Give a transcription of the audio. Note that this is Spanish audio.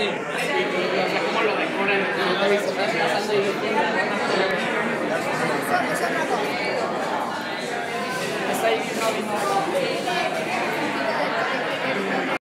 Sí. Y o sea, cómo lo decoran. Está ahí, no.